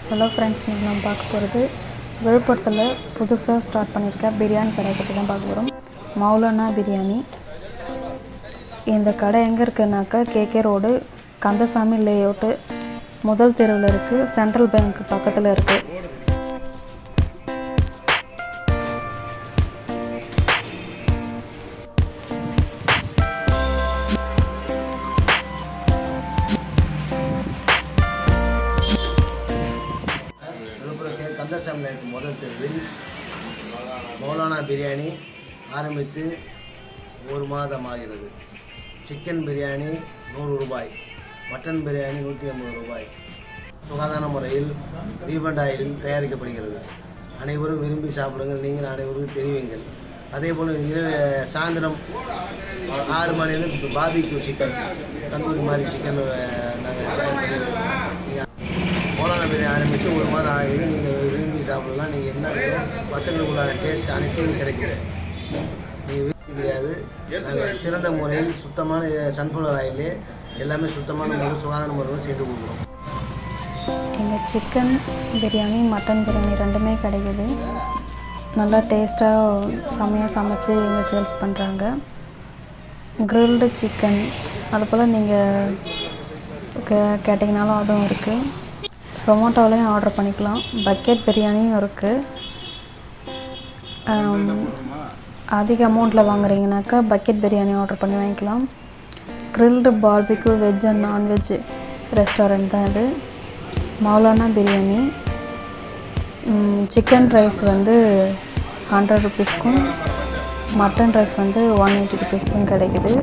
Hello friends, இன்றைக்கி நம்ம பார்க்க போகிறது விழுப்புரத்தில் புதுசாக ஸ்டார்ட் பண்ணியிருக்க பிரியாணி கடை பற்றி தான் பார்க்க போகிறோம். மௌலானா பிரியாணி. இந்த கடை எங்கே இருக்குன்னாக்கா கேகே ரோடு, கந்தசாமி லேஅவுட்டு, முதல் தெருவில் இருக்குது. சென்ட்ரல் பேங்க் பக்கத்தில் இருக்குது. கந்தசாமி லேஅவுட் முதல் தெருவில் மௌலானா பிரியாணி ஆரம்பித்து 1 மாதம் ஆகிறது. சிக்கன் பிரியாணி 100 ரூபாய், மட்டன் பிரியாணி 150 ரூபாய். சுகாதார முறையில் ரீபண்ட் ஆயிலில் தயாரிக்கப்படுகிறது. அனைவரும் விரும்பி சாப்பிடுங்கள். நீங்கள் அனைவருக்கும் தெரிவிங்கள். அதேபோல் சாயந்தரம் 6 மணிலேருந்து பாபிக்யூ சிக்கன், தந்தூரி மாதிரி சிக்கன் நாங்கள் மௌலானா பிரியாணி ஆரம்பித்து 1 மாதம் ஆகுது. நீங்கள் விரும்பி சாப்பிடலாம். நீங்கள் என்ன பசங்களுக்குள்ளான டேஸ்ட் அனைத்தும் கிடைக்குது. நீங்கள் விரும்பி கிடையாது. நாங்கள் சிறந்த முறையில் சுத்தமான சன்ஃப்ளவர் ஆயிலே எல்லாமே சுத்தமான முறை சுகாதார முறையில் செய்து கொடுக்குறோம். இங்கே சிக்கன் பிரியாணி, மட்டன் பிரியாணி ரெண்டுமே கிடைக்குது. நல்லா டேஸ்ட்டாக செம்மையாக சமைச்சு இங்கே சேல்ஸ் பண்ணுறாங்க. கிரில்டு சிக்கன் அதுபோல் நீங்கள் கேட்டிங்கனாலும் அதுவும் இருக்குது. சொமோட்டோவிலையும் ஆர்டர் பண்ணிக்கலாம். பக்கெட் பிரியாணியும் இருக்குது. அதிக அமௌண்ட்டில் வாங்குறீங்கனாக்கா பக்கெட் பிரியாணி ஆர்டர் பண்ணி வாங்கிக்கலாம். Grilled barbecue veg and non veg restaurant தான் இது. மௌலானா பிரியாணி. சிக்கன் ரைஸ் வந்து 100 ருபீஸ்க்கும், மட்டன் ரைஸ் வந்து 180 ருபீஸ்க்கும் கிடைக்குது.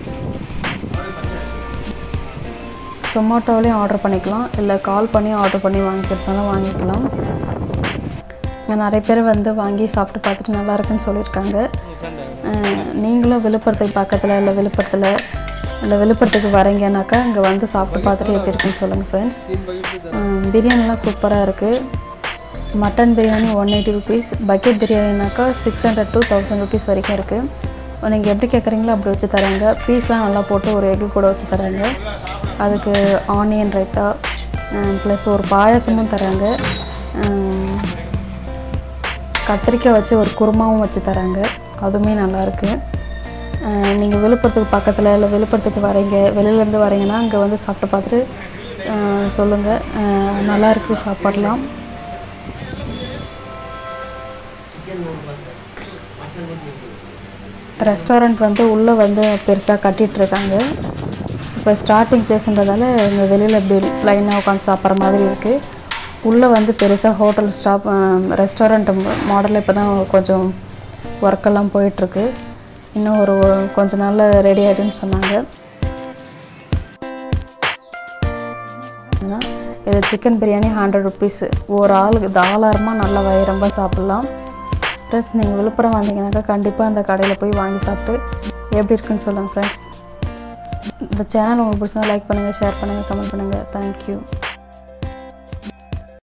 சொமோட்டோவிலையும் ஆர்டர் பண்ணிக்கலாம், இல்லை கால் பண்ணி ஆர்டர் பண்ணி வாங்கிக்கிறதுனாலும் வாங்கிக்கலாம். நிறைய பேர் வந்து வாங்கி சாப்பிட்டு பார்த்துட்டு நல்லா இருக்குன்னு சொல்லியிருக்காங்க. நீங்களும் விழுப்புரத்துக்கு பக்கத்தில் இல்லை விழுப்புரத்துக்கு வரீங்கன்னாக்கா இங்கே வந்து சாப்பிட்டு பார்த்துட்டு எப்படி இருக்குன்னு சொல்லுங்கள் ஃப்ரெண்ட்ஸ். பிரியாணிலாம் சூப்பராக இருக்குது. மட்டன் பிரியாணி 180 ருபீஸ், பக்கெட் பிரியாணினாக்கா 600 to 1000 ருபீஸ் வரைக்கும் இருக்குது. நீங்கள் எப்படி கேட்குறீங்களோ அப்படி வச்சு தராங்க. பீஸ்லாம் நல்லா போட்டு ஒரு எக்கு கூட வச்சு தராங்க. அதுக்கு ஆனியன் ரைத்தா ப்ளஸ் ஒரு பாயாசமும் தராங்க. கத்திரிக்காய் வச்சு ஒரு குருமாவும் வச்சு தராங்க. அதுவுமே நல்லாயிருக்கு. நீங்கள் விழுப்புரத்துக்கு பக்கத்தில் இல்லை விழுப்புரத்துக்கு வரீங்க, வெளியிலேருந்து வரீங்கன்னா இங்கே வந்து சாப்பிட்டு பார்த்துட்டு சொல்லுங்கள். நல்லாயிருக்கு சாப்பாடலாம். ரெஸ்டாரண்ட் வந்து உள்ளே வந்து பெருசாக கட்டிகிட்ருக்காங்க. இப்போ ஸ்டார்டிங் பிளேஸ்ன்றதால இங்கே வெளியில் இப்படி லைனாக உட்காந்து சாப்பிட்ற மாதிரி இருக்குது. உள்ளே வந்து பெருசாக ஹோட்டல் ரெஸ்டாரண்ட் மாடலில் இப்போ தான் கொஞ்சம் ஒர்க்கெல்லாம் போயிட்டுருக்கு. இன்னும் ஒரு கொஞ்ச நாளில் ரெடி ஆகிடுன்னு சொன்னாங்க. இது சிக்கன் பிரியாணி 100 ருபீஸு. ஒரு ஆளுக்கு தாராளமாக நல்ல வயிறம்ப சாப்பிட்லாம். ஃப்ரெண்ட்ஸ், நீங்கள் விழுப்புரம் வந்தீங்கன்னாக்கா கண்டிப்பாக அந்த கடையில் போய் வாங்கி சாப்பிட்டு எப்படி இருக்குன்னு சொல்லுங்கள் ஃப்ரெண்ட்ஸ். இந்த சேனல் உங்களுக்கு பிடிச்சா லைக் பண்ணுங்கள், ஷேர் பண்ணுங்கள், கமெண்ட் பண்ணுங்கள். தேங்க்யூ.